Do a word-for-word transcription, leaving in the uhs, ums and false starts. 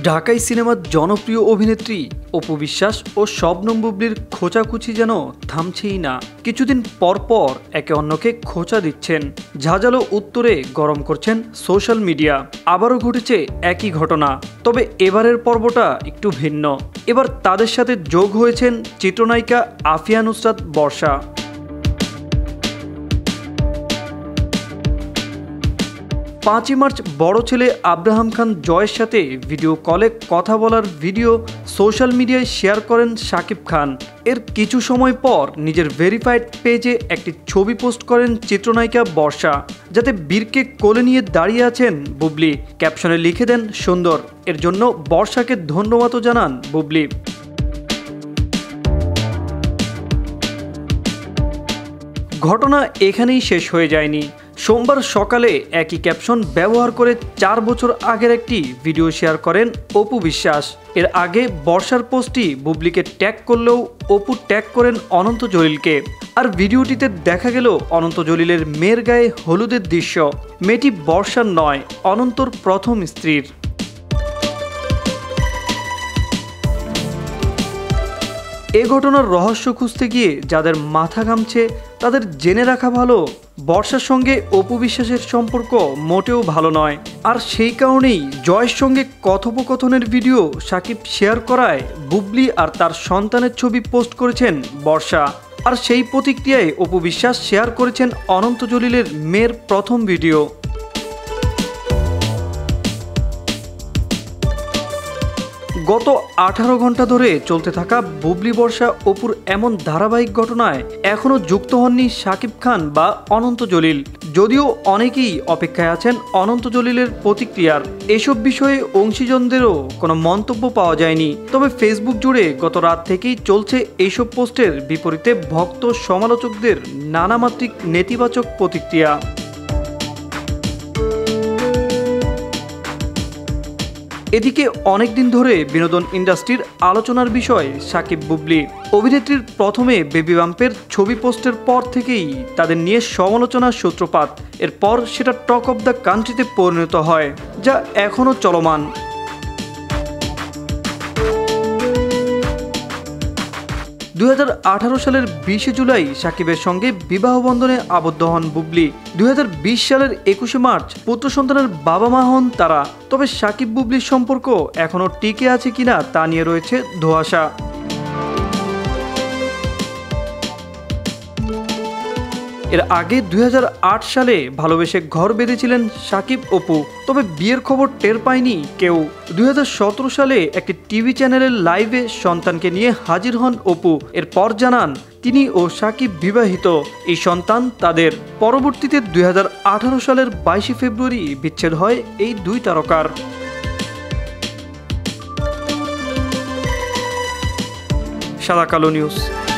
ঢাকাই সিনেমার জনপ্রিয় অভিনেত্রী অপু বিশ্বাস ও শবনম বুবলির খোঁচাখুচি যেন থামছেই না। কিছুদিন পর পর একে অন্যকে খোঁচা দিচ্ছেন, ঝাঁঝালো উত্তরে গরম করছেন সোশ্যাল মিডিয়া। আবারও ঘটেছে একই ঘটনা, তবে এবারের পর্বটা একটু ভিন্ন। এবার তাদের সাথে যোগ হয়েছেন চিত্রনায়িকা আফিয়া নুসরাত বর্ষা। পাঁচই মার্চ বড় ছেলে আব্রাহাম খান জয়ের সাথে ভিডিও কলে কথা বলার ভিডিও সোশ্যাল মিডিয়ায় শেয়ার করেন শাকিব খান। এর কিছু সময় পর নিজের ভেরিফাইড পেজে একটি ছবি পোস্ট করেন চিত্রনায়িকা বর্ষা, যাতে বীরকে কোলে নিয়ে দাঁড়িয়ে আছেন বুবলি। ক্যাপশনে লিখে দেন সুন্দর। এর জন্য বর্ষাকে ধন্যবাদও জানান বুবলি। ঘটনা এখানেই শেষ হয়ে যায়নি। সোমবার সকালে একই ক্যাপশন ব্যবহার করে চার বছর আগের একটি ভিডিও শেয়ার করেন অপু বিশ্বাস। এর আগে বর্ষার পোস্টটি বুবলিকে ট্যাগ করলেও অপু ট্যাগ করেন অনন্ত জলিলকে। আর ভিডিওটিতে দেখা গেল অনন্ত জলিলের মেয়ের গায়ে হলুদের দৃশ্য। মেয়েটি বর্ষার নয়, অনন্তর প্রথম স্ত্রীর। এ ঘটনার রহস্য খুঁজতে গিয়ে যাদের মাথা ঘামছে তাদের জেনে রাখা ভালো, বর্ষার সঙ্গে অপু বিশ্বাসের সম্পর্ক মোটেও ভালো নয়। আর সেই কারণেই জয়ের সঙ্গে কথোপকথনের ভিডিও শাকিব শেয়ার করায় বুবলি আর তার সন্তানের ছবি পোস্ট করেছেন বর্ষা। আর সেই প্রতিক্রিয়ায় অপু বিশ্বাস শেয়ার করেছেন অনন্ত জলিলের মেয়ের প্রথম ভিডিও। গত আঠারো ঘন্টা ধরে চলতে থাকা বুবলি বর্ষা অপুর এমন ধারাবাহিক ঘটনায় এখনও যুক্ত হননি শাকিব খান বা অনন্ত জলিল। যদিও অনেকেই অপেক্ষায় আছেন অনন্ত জলিলের প্রতিক্রিয়ার। এসব বিষয়ে অংশীজনদেরও কোনো মন্তব্য পাওয়া যায়নি। তবে ফেসবুক জুড়ে গত রাত থেকেই চলছে এইসব পোস্টের বিপরীতে ভক্ত সমালোচকদের নানামাত্রিক নেতিবাচক প্রতিক্রিয়া। এদিকে অনেকদিন ধরে বিনোদন ইন্ডাস্ট্রির আলোচনার বিষয় শাকিব বুবলি। অভিনেত্রীর প্রথমে বেবি বাম্পের ছবি পোস্টের পর থেকেই তাদের নিয়ে সমালোচনার সূত্রপাত। এরপর সেটা টক অব দ্য কান্ট্রিতে পরিণত হয়, যা এখনও চলমান। দুই হাজার আঠারো সালের বিশে জুলাই শাকিবের সঙ্গে বিবাহ বন্ধনে আবদ্ধ হন বুবলি। দুই হাজার বিশ সালের একুশে মার্চ পুত্র সন্তানের বাবা মা হন তারা। তবে শাকিব বুবলির সম্পর্ক এখনও টিকে আছে কিনা তা নিয়ে রয়েছে ধোঁয়াশা। এর আগে দুই হাজার আট সালে ভালোবেসে ঘর বেঁধেছিলেন শাকিব অপু, তবে বিয়ের খবর টের পায়নি কেউ। দুই হাজার সতেরো সালে একটি টিভি চ্যানেলের লাইভে সন্তানকে নিয়ে হাজির হন অপু। এরপর জানান তিনি ও শাকিব বিবাহিত, এই সন্তান তাদের। পরবর্তীতে দুই হাজার আঠারো সালের বাইশে ফেব্রুয়ারি বিচ্ছেদ হয় এই দুই তারকার। সাদা কালো নিউজ।